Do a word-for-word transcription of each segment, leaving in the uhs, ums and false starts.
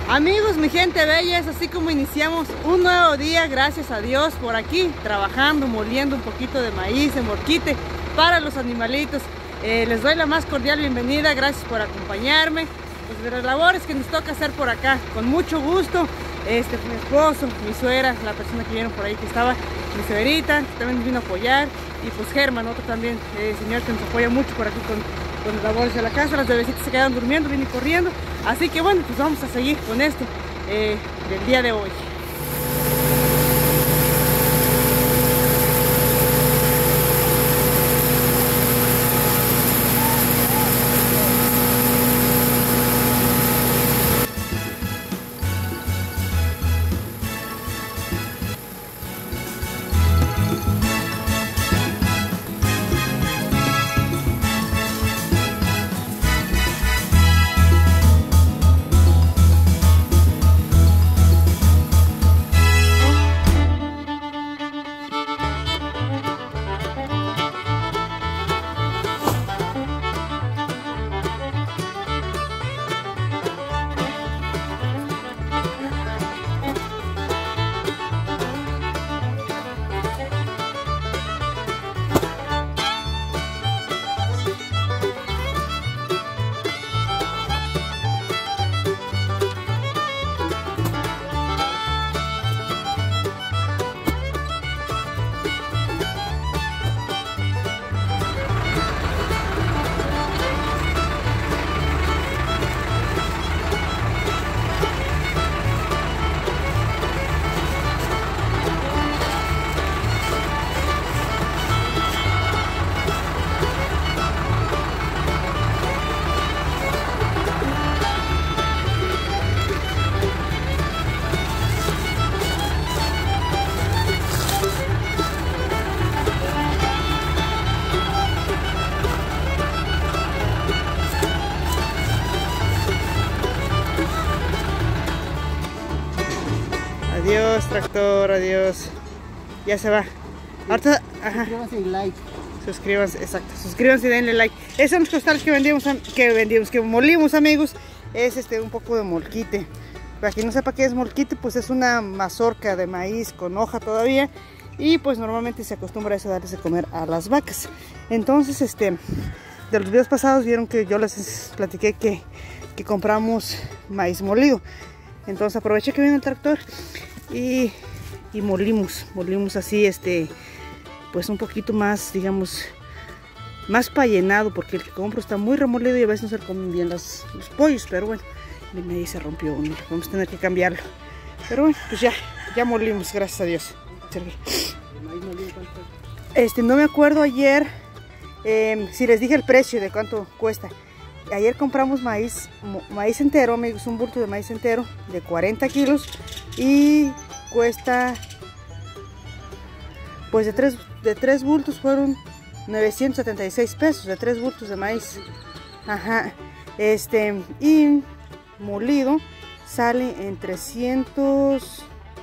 Amigos, mi gente bella, es así como iniciamos un nuevo día, gracias a Dios, por aquí, trabajando, moliendo un poquito de maíz, de morquite, para los animalitos. Eh, les doy la más cordial bienvenida, gracias por acompañarme, pues de las labores que nos toca hacer por acá, con mucho gusto. Este, mi esposo, mi suegra, la persona que vieron por ahí que estaba, mi suegrita, que también nos vino a apoyar, y pues Germán, otro también, eh, señor que nos apoya mucho por aquí con, con las labores de la casa. Las bebecitas se quedan durmiendo, vienen corriendo, así que bueno, pues vamos a seguir con esto eh, del día de hoy. Adiós, tractor, adiós. Ya se va. Ahorita, ajá. Suscríbanse y like. Suscríbanse, exacto. Suscríbanse y denle like. Esos son los costales que vendíamos, que vendíamos, que molimos, amigos. Es este un poco de molquite. Para quien no sepa qué es molquite, pues es una mazorca de maíz con hoja todavía. Y pues normalmente se acostumbra a eso, darles de comer a las vacas. Entonces, este, de los videos pasados vieron que yo les platiqué que, que compramos maíz molido. Entonces aproveché que viene el tractor y, y molimos, molimos así, este, pues un poquito más, digamos, más para llenado, porque el que compro está muy remolido y a veces no se le comen bien los, los pollos, pero bueno, miren, ahí se rompió uno, vamos a tener que cambiarlo. Pero bueno, pues ya, ya molimos, gracias a Dios. Este, no me acuerdo ayer eh, si les dije el precio de cuánto cuesta. Ayer compramos maíz, maíz entero, amigos, un bulto de maíz entero de cuarenta kilos y cuesta, pues de tres, de tres bultos fueron novecientos setenta y seis pesos, de tres bultos de maíz. Ajá, este, y molido sale en trescientos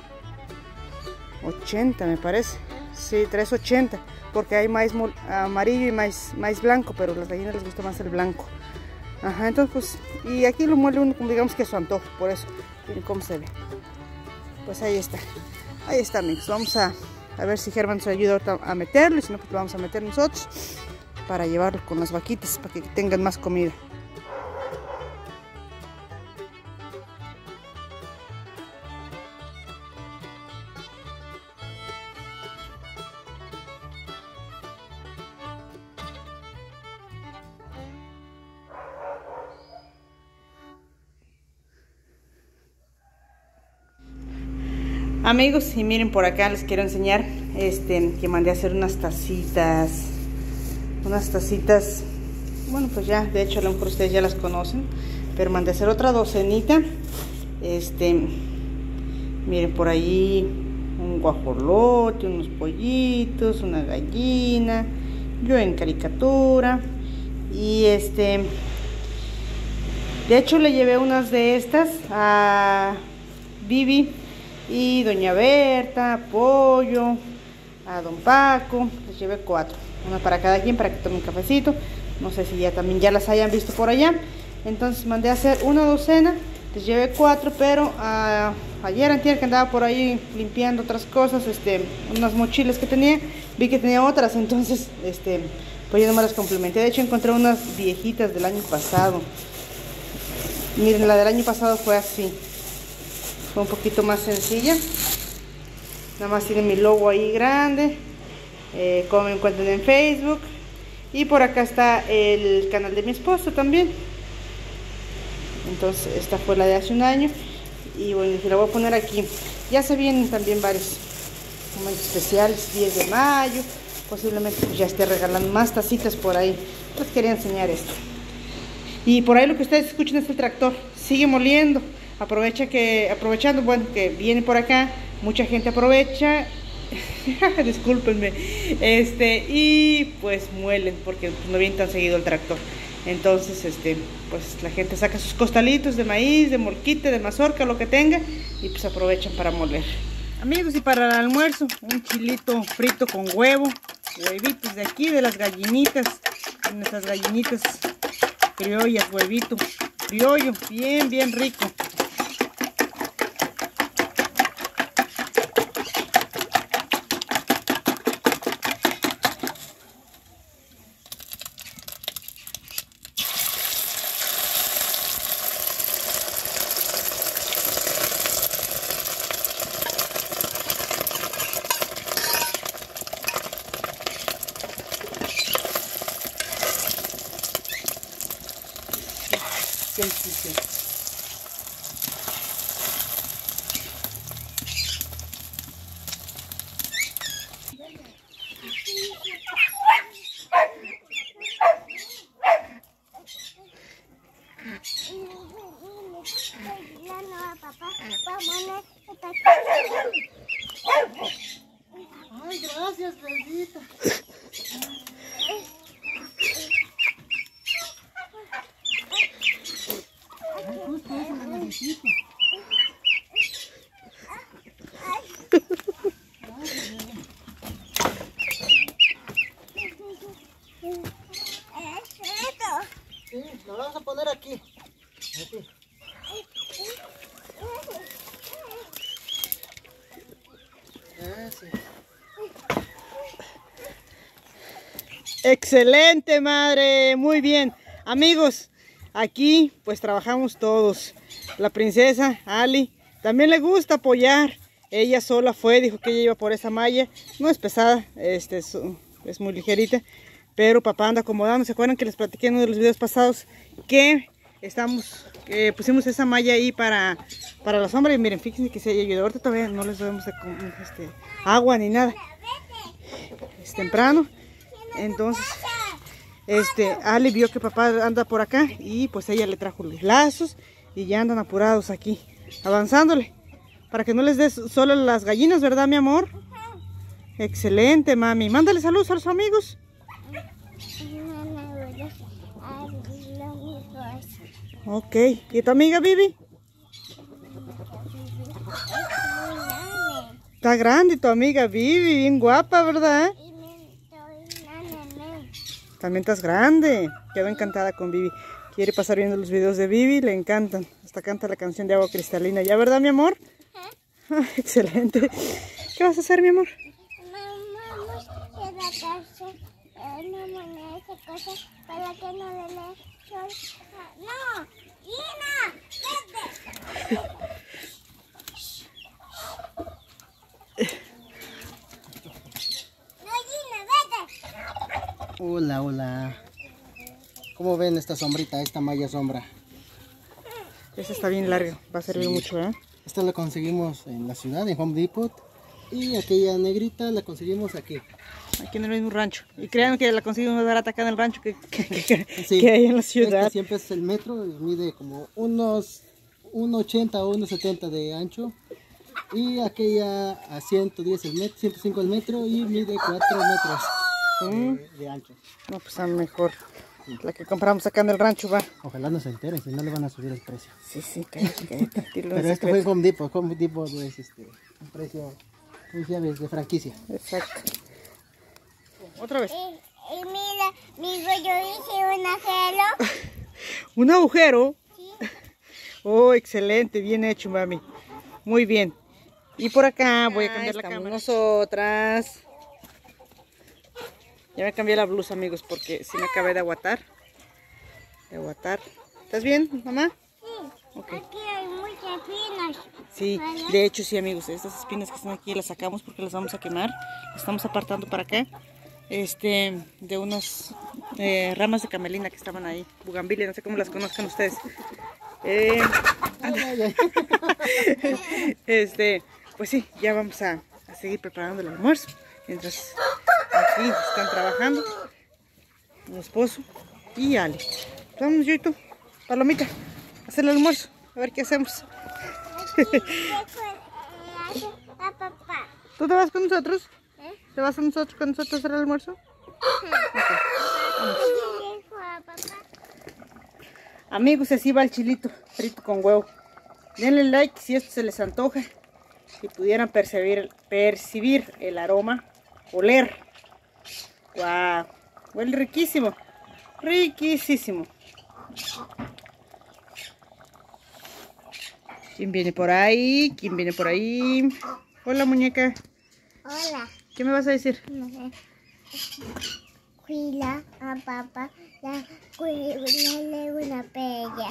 ochenta, me parece, sí, trescientos ochenta, porque hay maíz amarillo y maíz, maíz blanco, pero a las gallinas les gusta más el blanco. Ajá, entonces pues, y aquí lo muele uno, digamos que a su antojo, por eso, miren cómo se ve. Pues ahí está, ahí está, amigos. Vamos a, a ver si Germán nos ayuda a meterlo, y si no, pues lo vamos a meter nosotros para llevarlo con las vaquitas, para que tengan más comida. Amigos, y miren, por acá les quiero enseñar este que mandé a hacer unas tacitas, unas tacitas, bueno, pues ya, de hecho a lo mejor ustedes ya las conocen, pero mandé a hacer otra docenita. Este, miren, por ahí un guajolote, unos pollitos, una gallina, yo en caricatura, y este, de hecho le llevé unas de estas a Vivi y doña Berta, Pollo, a don Paco, les llevé cuatro, una para cada quien para que tomen un cafecito. No sé si ya también ya las hayan visto por allá. Entonces mandé a hacer una docena Les llevé cuatro, pero uh, ayer antier que andaba por ahí limpiando otras cosas, este, unas mochilas que tenía, vi que tenía otras, entonces este, pues yo no me las complementé. De hecho encontré unas viejitas del año pasado. Miren, la del año pasado fue así, fue un poquito más sencilla. Nada más tiene mi logo ahí grande, eh, como me encuentran en Facebook. Y por acá está el canal de mi esposo también. Entonces esta fue la de hace un año. Y bueno, dije, la voy a poner aquí. Ya se vienen también varios momentos especiales, diez de mayo. Posiblemente pues ya esté regalando más tacitas por ahí. Les quería enseñar esto. Y por ahí lo que ustedes escuchan es el tractor. Sigue moliendo. Aprovecha que, aprovechando, bueno, que viene por acá. Mucha gente aprovecha. Discúlpenme. Este, y pues muelen porque no viene tan seguido el tractor. Entonces, este, pues la gente saca sus costalitos de maíz, de molquite, de mazorca, lo que tenga, y pues aprovechan para moler. Amigos, y para el almuerzo, un chilito frito con huevo, huevitos de aquí, de las gallinitas, nuestras gallinitas criollas, huevito criollo, bien, bien rico. Sí, sí, sí. Ay, gracias, bebita. Justo eso lo necesito. Sí, lo vamos a poner aquí. Aquí. Gracias. Excelente, madre, muy bien. Amigos, aquí pues trabajamos todos. La princesa Ali también le gusta apoyar. Ella sola fue, dijo que ella iba por esa malla. No es pesada, este es, es muy ligerita, pero papá anda acomodando. ¿Se acuerdan que les platiqué en uno de los videos pasados que estamos, que pusimos esa malla ahí para, para la sombra? Y miren, fíjense que se ayudó. Ahorita todavía no les damos este, agua ni nada. Es temprano, entonces este Ali vio que papá anda por acá y pues ella le trajo los lazos y ya andan apurados aquí, avanzándole para que no les des solo las gallinas, ¿verdad, mi amor? Excelente, mami. Mándale saludos a los amigos. Ok, ¿y tu amiga Vivi? Está grande tu amiga Vivi, bien guapa, ¿verdad? También estás grande. Quedó encantada con Vivi. Quiere pasar viendo los videos de Vivi, le encantan. Hasta canta la canción de Agua Cristalina. ¿Ya, verdad, mi amor? Ah, excelente. ¿Qué vas a hacer, mi amor? Vamos a la casa, una moneda de cosas para que no le dé sol. ¡No! ¡Gina! ¡Vete! ¡No, Gina, vete! Hola, hola. ¿Cómo ven esta sombrita, esta malla sombra? Esta está bien larga, va a servir sí. mucho, ¿eh? Esta la conseguimos en la ciudad, en Home Depot. Y aquella negrita la conseguimos aquí. Aquí en el mismo rancho. Y crean que la conseguimos más barata acá en el rancho que, que, que, sí. que hay en la ciudad. Esta siempre es el metro, mide como unos uno ochenta o uno setenta de ancho. Y aquella a ciento diez el metro, ciento cinco el metro y mide cuatro metros ¿Mm? de, de ancho. No, pues a mejor. Sí. La que compramos acá en el rancho va. Ojalá no se enteren, si no le van a subir el precio. Sí, sí, cállate, cállate. Pero esto fue Home Depot. Home Depot es este, un precio, ¿sabes?, de franquicia. Exacto. Otra vez. Y, y mira, amigo, yo hice un agujero. ¿Un agujero? Sí. Oh, excelente, bien hecho, mami. Muy bien. Y por acá voy a cambiar la cámara. Nosotras. Ya me cambié la blusa, amigos, porque sí me acabé de aguatar. De aguatar. ¿Estás bien, mamá? Sí. Okay. Aquí hay muchas espinas. Sí, ¿Vale? de hecho sí, amigos, estas espinas que están aquí las sacamos porque las vamos a quemar. Las estamos apartando para acá. Este, de unas eh, ramas de camelina que estaban ahí. Bugambilia, no sé cómo las conozcan ustedes. Eh, este, pues sí, ya vamos a, a seguir preparando el almuerzo. Mientras aquí están trabajando mi esposo y Ale. Vamos yo y tú, Palomita, a hacer el almuerzo. A ver qué hacemos. Aquí dejo, eh, a papá. ¿Tú te vas con nosotros? ¿Eh? ¿Te vas con nosotros, con nosotros a hacer el almuerzo? Aquí dejo a papá. Amigos, así va el chilito frito con huevo. Denle like si esto se les antoja. Si pudieran percibir, percibir el aroma, oler. ¡Wow! Huele riquísimo. Riquísimo. ¿Quién viene por ahí? ¿Quién viene por ahí? Hola, muñeca. Hola. ¿Qué me vas a decir? Cuida a papá, la cuida una pella,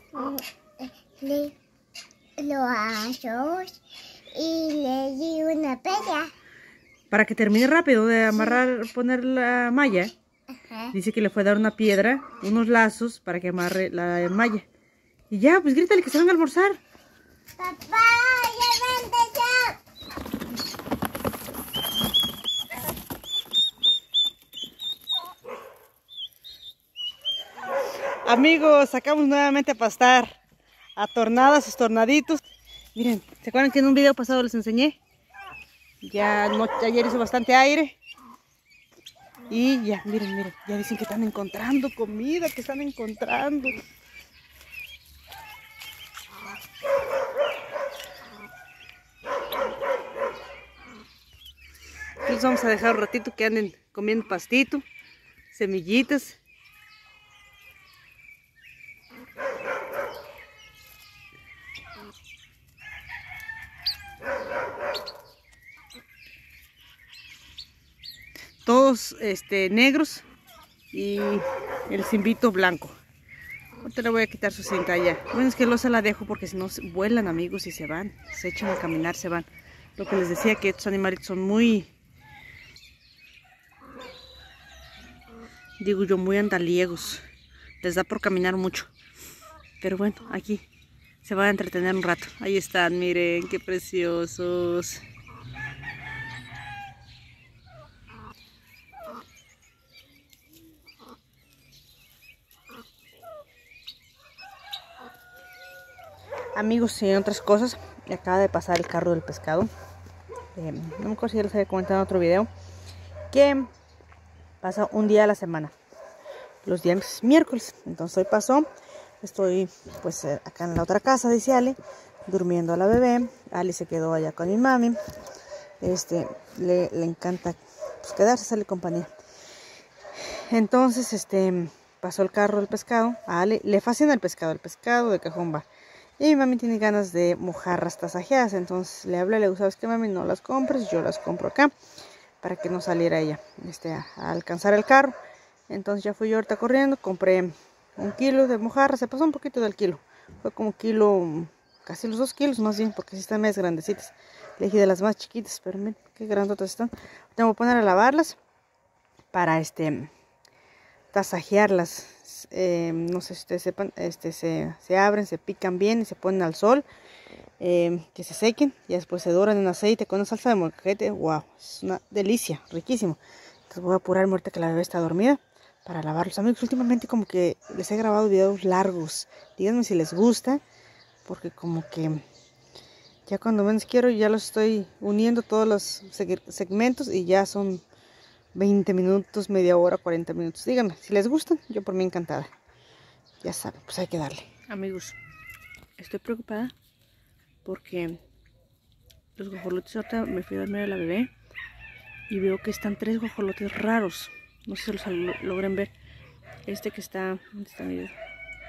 le lo asos y le di una pella. Para que termine rápido de amarrar, poner la malla. Ajá. Dice que le fue a dar una piedra, unos lazos para que amarre la malla. Y ya, pues grítale que se van a almorzar. Papá, ya vente ya. Amigos, sacamos nuevamente a pastar a tornadas, sus tornaditos. Miren, ¿se acuerdan que en un video pasado les enseñé? Ya no, ayer hizo bastante aire. Y ya, miren, miren, ya dicen que están encontrando comida, que están encontrando. Los vamos a dejar un ratito que anden comiendo pastito, semillitas. Todos este, negros y el cimbito blanco. Ahorita le voy a quitar su cinta ya. Bueno, es que no se la dejo porque si no vuelan, amigos, y se van. Se echan a caminar, se van. Lo que les decía, que estos animalitos son muy, digo yo, muy andaliegos. Les da por caminar mucho. Pero bueno, aquí se van a entretener un rato. Ahí están, miren, qué preciosos. Amigos, y en otras cosas, me acaba de pasar el carro del pescado. Eh, no me acuerdo si ya les había comentado en otro video. Que pasa un día a la semana. Los días miércoles. Entonces hoy pasó. Estoy pues acá en la otra casa, dice Ale, durmiendo a la bebé. Ale se quedó allá con mi mami. Este, le, le encanta pues, quedarse, hacerle compañía. Entonces, este, pasó el carro del pescado. A Ale le fascina el pescado, el pescado de cajón va. Y mi mami tiene ganas de mojarras tasajeadas. Entonces le hablé, le digo, ¿sabes qué, mami? No las compres, yo las compro acá. Para que no saliera ella este, a, a alcanzar el carro. Entonces ya fui yo ahorita corriendo, compré un kilo de mojarras. Se pasó un poquito del kilo. Fue como kilo, casi los dos kilos más bien, porque sí están más grandecitas. Le dije de las más chiquitas, pero miren qué grandotas están. Tengo que poner a lavarlas para este tasajearlas. Eh, no sé si ustedes sepan, este, se, se abren, se pican bien y se ponen al sol, eh, que se sequen y después se doran en aceite con una salsa de molcajete. Wow, es una delicia, riquísimo. Entonces voy a apurarme ahorita que la bebé está dormida para lavarlos. Amigos, últimamente como que les he grabado videos largos. Díganme si les gusta, porque como que ya cuando menos quiero ya los estoy uniendo todos los segmentos y ya son veinte minutos, media hora, cuarenta minutos. Díganme si les gustan, yo por mí encantada. Ya saben, pues hay que darle. Amigos, estoy preocupada porque los guajolotes, ahorita me fui a dormir a la bebé y veo que están tres guajolotes raros. No sé si los logren ver. Este que está, ¿dónde está? Miren.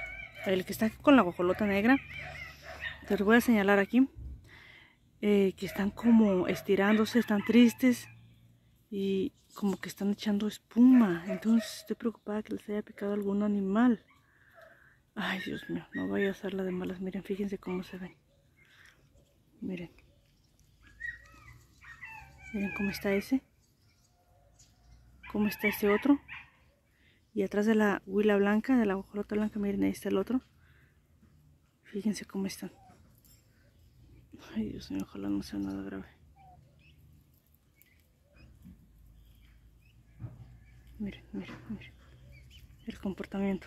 el que está con la guajolota negra, te los voy a señalar aquí, eh, que están como estirándose, están tristes y como que están echando espuma. Entonces estoy preocupada que les haya picado algún animal. Ay, Dios mío, no vaya a hacerla de malas. Miren, fíjense cómo se ven. Miren. Miren cómo está ese. Cómo está este otro. Y atrás de la huila blanca, de la guajolota blanca, miren, ahí está el otro. Fíjense cómo están. Ay, Dios mío, ojalá no sea nada grave. Miren, miren, miren. El comportamiento.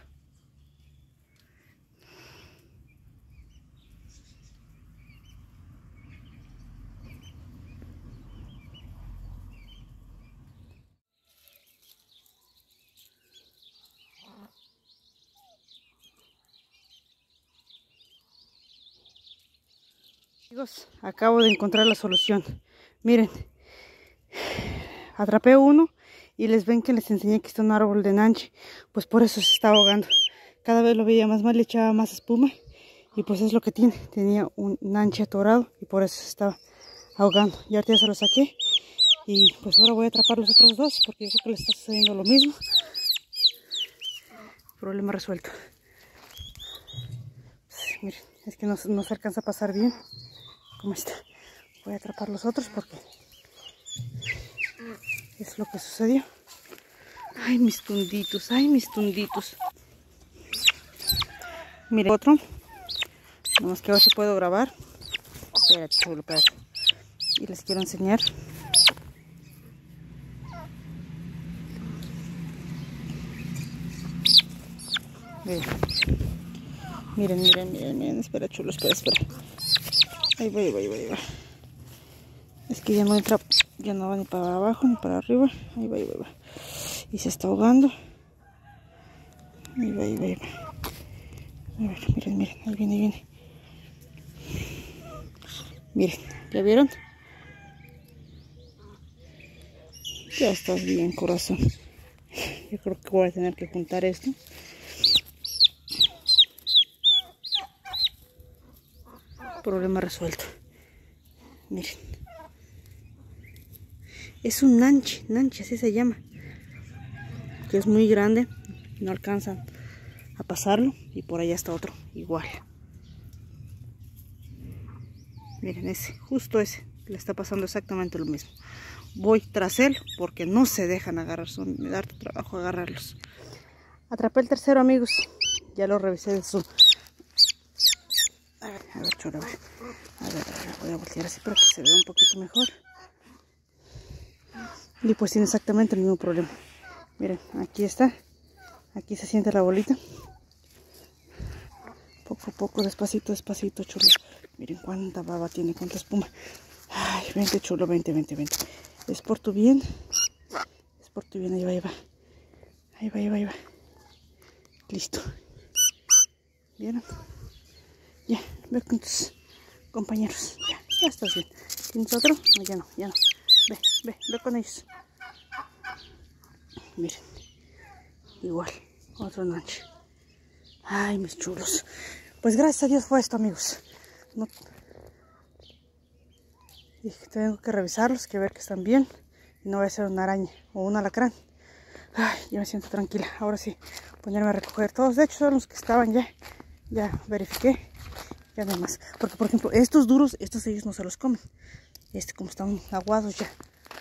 Amigos, acabo de encontrar la solución. Miren, atrapé uno y les ven que les enseñé que está un árbol de nanche. Pues por eso se está ahogando. Cada vez lo veía más mal, le echaba más espuma. Y pues es lo que tiene. Tenía un nanche atorado y por eso se estaba ahogando. Y ahorita ya se lo saqué. Y pues ahora voy a atrapar los otros dos porque yo creo que le está sucediendo lo mismo. Problema resuelto. Pues, miren, es que no, no se alcanza a pasar bien. ¿Cómo está? Voy a atrapar los otros porque es lo que sucedió. Ay, mis tunditos, ay, mis tunditos. Miren, otro. Nada más que ahora sí puedo grabar. Espérate, chulo, espérate. Y les quiero enseñar. Miren, miren, miren, miren, miren. Espera, chulo, espera, espera. Ahí va, ahí va, ahí va, ahí va. Es que ya no entra, ya no va ni para abajo ni para arriba. Ahí va, ahí va, ahí va. Y se está ahogando. Ahí va, ahí va, ahí va. A ver, miren, miren, ahí viene, ahí viene. Miren, ¿ya vieron? Ya estás bien, corazón. Yo creo que voy a tener que juntar esto. Problema resuelto. Miren. Es un nanche, nanche, así se llama. Que es muy grande. No alcanzan a pasarlo. Y por allá está otro, igual. Miren ese, justo ese. Le está pasando exactamente lo mismo. Voy tras él porque no se dejan agarrar. Son, me da harto trabajo agarrarlos. Atrapé el tercero, amigos. Ya lo revisé de su... A ver, a ver, chulo, a ver. A ver, a ver, voy a voltear así para que se vea un poquito mejor. Y pues tiene exactamente el mismo problema. Miren, aquí está. Aquí se siente la bolita. Poco a poco, despacito, despacito, chulo. Miren cuánta baba tiene, cuánta espuma. Ay, vente, chulo, vente, vente, vente. Es por tu bien. Es por tu bien, ahí va, ahí va. Ahí va, ahí va, ahí va. Listo. ¿Vieron? Ya, ve con tus compañeros. Ya, ya estás bien. ¿Tienes otro? No, ya no, ya no. Ve, ve, ve con ellos. Miren. Igual, otro noche. Ay, mis chulos. Pues gracias a Dios fue esto, amigos. No... Dije, tengo que revisarlos, que ver que están bien. Y no voy a ser una araña o un alacrán. Ay, ya me siento tranquila. Ahora sí, ponerme a recoger todos. De hecho, son los que estaban ya. Ya verifiqué. Ya no hay más. Porque, por ejemplo, estos duros, estos ellos no se los comen. Este, como están aguados ya.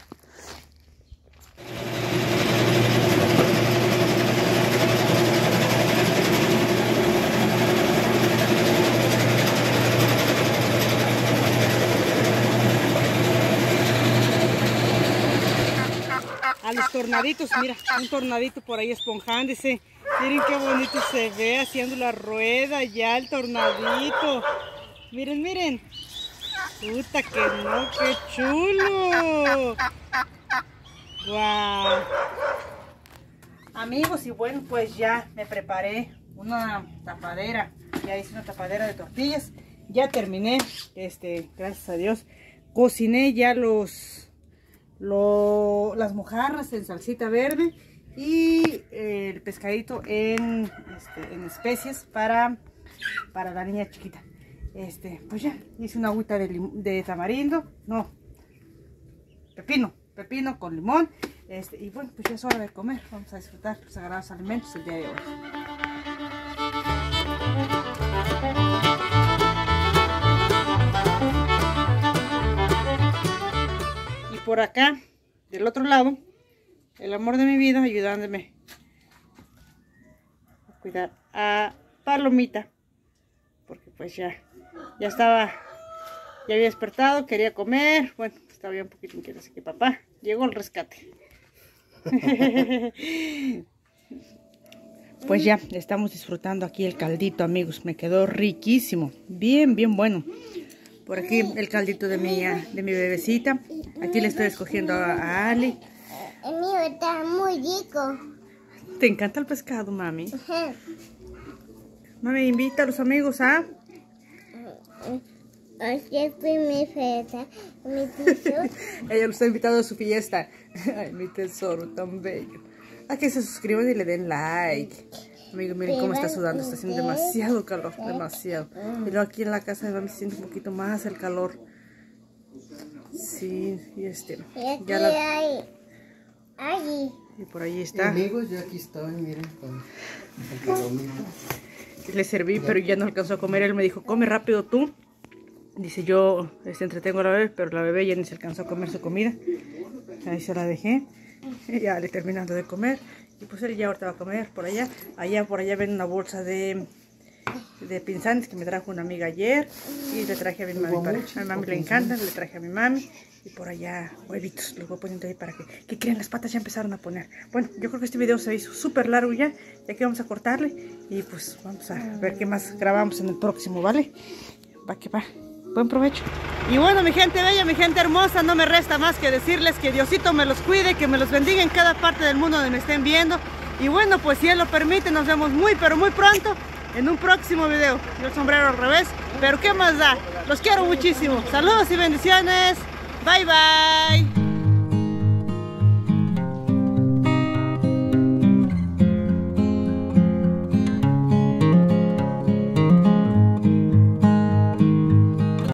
A los tornaditos, mira, un tornadito por ahí esponjándose. Miren qué bonito se ve haciendo la rueda ya el tornadito. Miren, miren. Puta que no, qué chulo. Wow. Amigos, y bueno, pues ya me preparé una tapadera. Ya hice una tapadera de tortillas. Ya terminé, este, gracias a Dios. Cociné ya los... Lo, las mojarras en salsita verde y eh, el pescadito en, este, en especias para para la niña chiquita. Este, pues ya, hice una agüita de, de tamarindo, no, pepino, pepino con limón. Este, y bueno, pues ya es hora de comer. Vamos a disfrutar los sagrados alimentos el día de hoy. Y por acá, del otro lado, el amor de mi vida ayudándome a cuidar a Palomita, porque pues ya, ya estaba, ya había despertado, quería comer, bueno, estaba ya un poquito inquieta, así que papá llegó al rescate. Pues ya estamos disfrutando aquí el caldito, amigos, me quedó riquísimo, bien, bien bueno. Por aquí el caldito de mi, de mi bebecita, aquí le estoy escogiendo a, a Ali. El mío está muy rico. ¿Te encanta el pescado, mami? Mami, invita a los amigos a... Ayer fue mi fiesta, mi tesoro. Ella los ha invitado a su fiesta. Ay, mi tesoro tan bello. A que se suscriban y le den like. Amigo, miren cómo está sudando, está haciendo demasiado calor, demasiado. Y luego aquí en la casa de mami se siente un poquito más el calor. Sí, y este... Y aquí ya la... hay... Allí. Y por ahí está. Amigos, yo aquí estoy, miren, con el palomito. Le serví, pero ya no alcanzó a comer. Él me dijo, come rápido tú. Dice, yo este, entretengo a la bebé, pero la bebé ya ni se alcanzó a comer su comida. Ahí se la dejé. Ya le terminando de comer. Y pues él ya ahorita va a comer por allá. Allá por allá ven una bolsa de, de pinzantes que me trajo una amiga ayer. Y le traje a mi mami. Para, a mi mami le encantan, le traje a mi mami. Y por allá huevitos, los voy poniendo ahí para que, que crean, las patas ya empezaron a poner. Bueno, yo creo que este video se hizo súper largo ya. Ya que vamos a cortarle. Y pues vamos a ver qué más grabamos en el próximo, ¿vale? Va que va. Buen provecho. Y bueno, mi gente bella, mi gente hermosa, no me resta más que decirles que Diosito me los cuide, que me los bendiga en cada parte del mundo donde me estén viendo. Y bueno, pues si Él lo permite, nos vemos muy, pero muy pronto en un próximo video. Yo el sombrero al revés, pero ¿qué más da? Los quiero muchísimo. Saludos y bendiciones. Bye, bye.